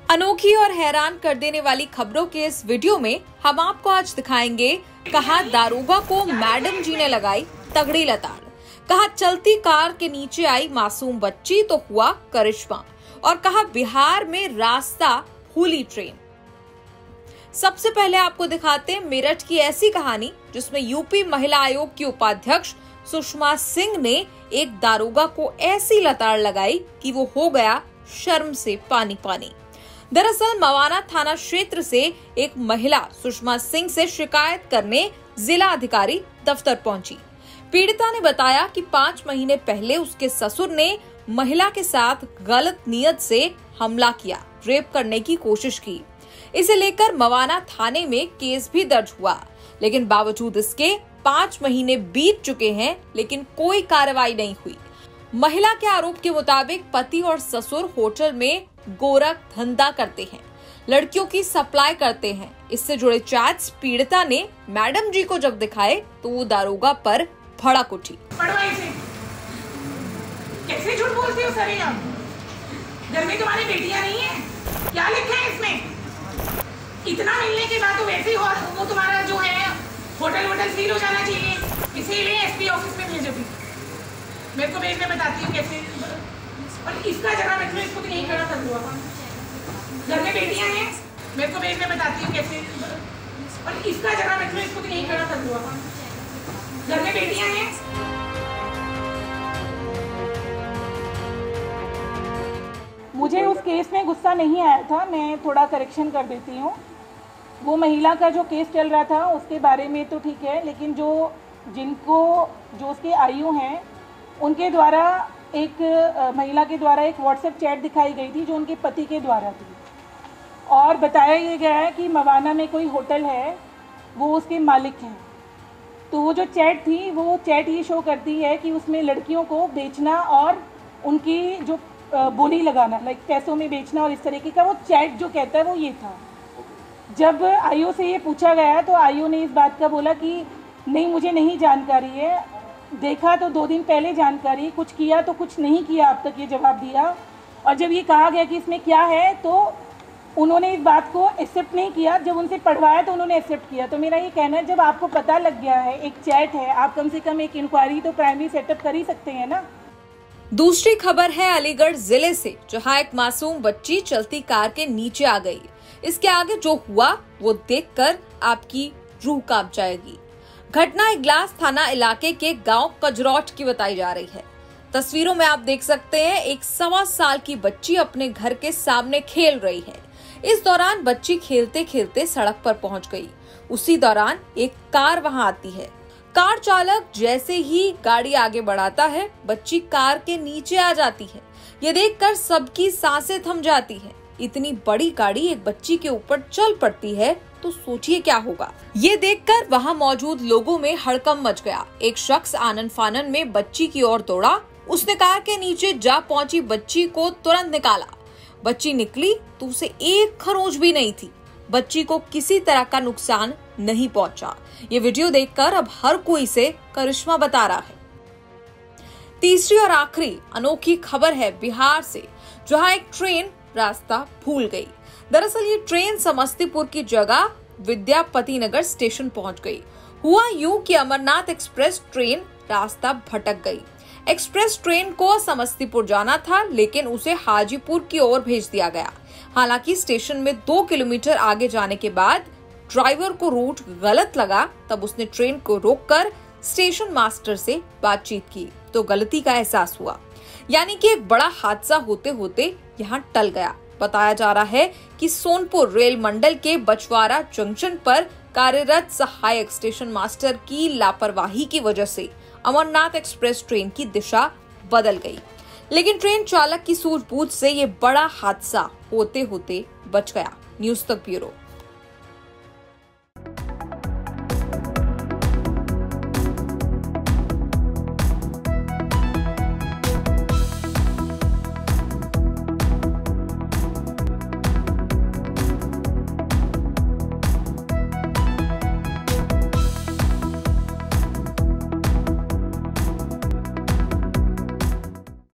अनोखी और हैरान कर देने वाली खबरों के इस वीडियो में हम आपको आज दिखाएंगे, कहा दारोगा को मैडम जी ने लगाई तगड़ी लताड़, कहा चलती कार के नीचे आई मासूम बच्ची तो हुआ करिश्मा, और कहा बिहार में रास्ता भूली ट्रेन। सबसे पहले आपको दिखाते हैं मेरठ की ऐसी कहानी जिसमें यूपी महिला आयोग की उपाध्यक्ष सुषमा सिंह ने एक दारोगा को ऐसी लताड़ लगाई कि वो हो गया शर्म से पानी पानी। दरअसल मवाना थाना क्षेत्र से एक महिला सुषमा सिंह से शिकायत करने जिला अधिकारी दफ्तर पहुंची। पीड़िता ने बताया कि 5 महीने पहले उसके ससुर ने महिला के साथ गलत नियत से हमला किया, रेप करने की कोशिश की। इसे लेकर मवाना थाने में केस भी दर्ज हुआ, लेकिन बावजूद इसके 5 महीने बीत चुके हैं, लेकिन कोई कार्रवाई नहीं हुई। महिला के आरोप के मुताबिक पति और ससुर होटल में गोरख धंधा करते हैं, लड़कियों की सप्लाई करते हैं। इससे जुड़े चैट्स पीड़िता ने मैडम जी को जब दिखाए तो वो दारोगा पर भड़क उठी। कैसे झूठ बोलती हो सर? घर में तुम्हारी बेटियां नहीं है? क्या लिखा है इसमें? इतना मिलने के बाद तो वैसे ही वो तुम्हारा जो है होटल सील हो जाना चाहिए, इसीलिए एसपी ऑफिस में भेजो। मेरे को भेजने बताती हूँ कैसे, और इसका जगह मैं इसको तो यही खड़ा कर दूंगा। घर में बेटियां हैं, मेरे को भेजने बताती हूँ कैसे, और इसका जगह मैं इसको तो यही खड़ा कर दूंगा। घर में बेटियां हैं। मुझे उस केस में गुस्सा नहीं आया था, मैं थोड़ा करेक्शन कर देती हूँ। वो महिला का जो केस चल रहा था उसके बारे में तो ठीक है, लेकिन जो उसके आयु हैं उनके द्वारा एक महिला के द्वारा एक व्हाट्सएप चैट दिखाई गई थी जो उनके पति के द्वारा थी, और बताया ये गया है कि मवाना में कोई होटल है, वो उसके मालिक हैं। तो वो जो चैट थी, वो चैट ये शो करती है कि उसमें लड़कियों को बेचना और उनकी जो बोली लगाना, लाइक पैसों में बेचना और इस तरीके का वो चैट जो कहता है वो ये था। जब आयु से ये पूछा गया तो आयु ने इस बात का बोला कि नहीं, मुझे नहीं जानकारी है, देखा तो 2 दिन पहले जानकारी, कुछ किया तो कुछ नहीं किया अब तक, ये जवाब दिया। और जब ये कहा गया कि इसमें क्या है तो उन्होंने इस बात को एक्सेप्ट नहीं किया। जब उनसे पढ़वाया तो उन्होंने एक्सेप्ट किया। तो मेरा ये कहना है, जब आपको पता लग गया है एक चैट है, आप कम से कम एक इंक्वायरी तो प्राइमरी सेटअप कर ही सकते हैं ना। दूसरी खबर है अलीगढ़ जिले से, जहां एक मासूम बच्ची चलती कार के नीचे आ गई। इसके आगे जो हुआ वो देखकर आपकी रूह कांप जाएगी। घटना इगलास थाना इलाके के गांव कजरौट की बताई जा रही है। तस्वीरों में आप देख सकते हैं एक 1.25 साल की बच्ची अपने घर के सामने खेल रही है। इस दौरान बच्ची खेलते खेलते सड़क पर पहुंच गई। उसी दौरान एक कार वहां आती है। कार चालक जैसे ही गाड़ी आगे बढ़ाता है, बच्ची कार के नीचे आ जाती है। ये देखकर सबकी सांसें थम जाती है। इतनी बड़ी गाड़ी एक बच्ची के ऊपर चल पड़ती है तो सोचिए क्या होगा। ये देखकर वहां मौजूद लोगों में हड़कंप मच गया। एक शख्स आनन फानन में बच्ची की ओर दौड़ा। उसने कार के नीचे जा पहुंची बच्ची को तुरंत निकाला। बच्ची निकली तो उसे एक खरोंच भी नहीं थी। बच्ची को किसी तरह का नुकसान नहीं पहुंचा। ये वीडियो देखकर अब हर कोई इसे करिश्मा बता रहा है। तीसरी और आखिरी अनोखी खबर है बिहार से, जहां एक ट्रेन रास्ता भूल गई। दरअसल ये ट्रेन समस्तीपुर की जगह विद्यापति नगर स्टेशन पहुंच गई। हुआ यूं कि अमरनाथ एक्सप्रेस ट्रेन रास्ता भटक गई। एक्सप्रेस ट्रेन को समस्तीपुर जाना था, लेकिन उसे हाजीपुर की ओर भेज दिया गया। हालांकि स्टेशन में 2 किलोमीटर आगे जाने के बाद ड्राइवर को रूट गलत लगा। तब उसने ट्रेन को रोककर स्टेशन मास्टर से बातचीत की तो गलती का एहसास हुआ, यानी कि एक बड़ा हादसा होते होते यहाँ टल गया। बताया जा रहा है कि सोनपुर रेल मंडल के बछवाड़ा जंक्शन पर कार्यरत सहायक स्टेशन मास्टर की लापरवाही की वजह से अमरनाथ एक्सप्रेस ट्रेन की दिशा बदल गई, लेकिन ट्रेन चालक की सूझबूझ से ये बड़ा हादसा होते होते बच गया। न्यूज़ तक ब्यूरो।